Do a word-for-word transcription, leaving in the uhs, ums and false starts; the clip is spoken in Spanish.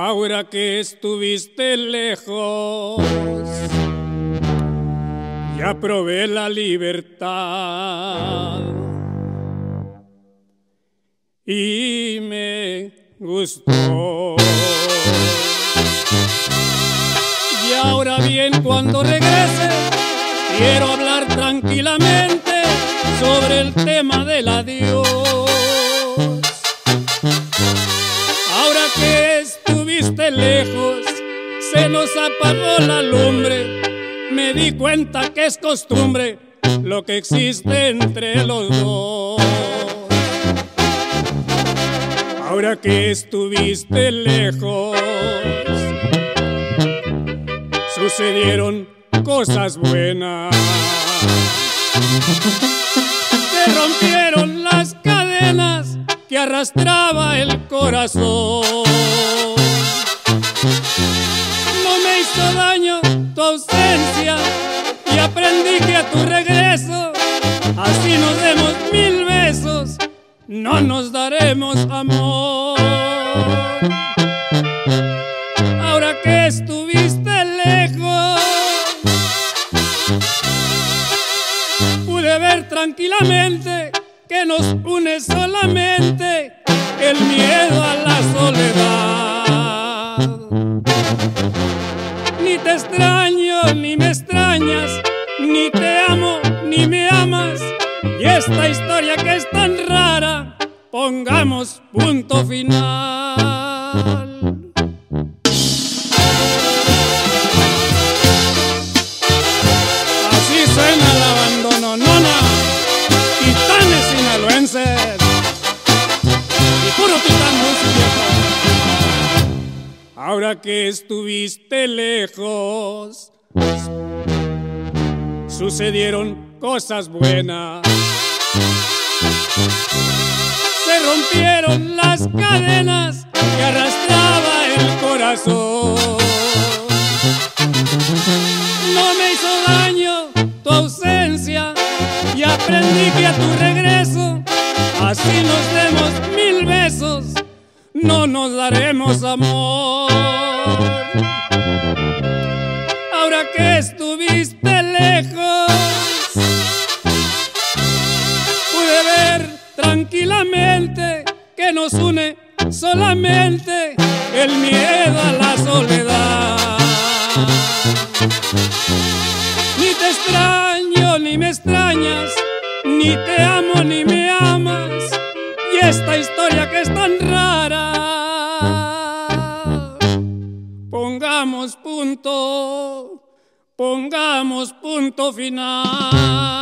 Ahora que estuviste lejos, ya probé la libertad y me gustó. Y ahora bien, cuando regrese, quiero hablar tranquilamente sobre el tema del adiós. Ahora que estuviste lejos, se nos apagó la lumbre. Me di cuenta que es costumbre lo que existe entre los dos. Ahora que estuviste lejos, sucedieron cosas buenas. Se rompieron las cadenas que arrastraba el corazón. No me hizo daño tu ausencia y aprendí que a tu regreso, así nos demos mil besos, no nos daremos amor. Ahora que estuviste lejos, pude ver tranquilamente que nos une solamente el miedo a la soledad. Ni te extraño, ni me extrañas, ni te amo, ni me amas. Y esta historia que es tan rara, pongamos punto final. Así suena el abandono, nona. Titanes sinaloenses y puro titán músico. Ahora que estuviste lejos, sucedieron cosas buenas. Se rompieron las cadenas que arrastraba el corazón. No me hizo daño tu ausencia y aprendí que a tu regreso, así nos demos mil besos, no nos daremos amor. Ahora que estuviste lejos, pude ver tranquilamente que nos une solamente el miedo a la soledad. Ni te extraño, ni me extrañas, ni te amo, ni me amas. Y esta historia que es tan rara, pongamos punto, pongamos punto final.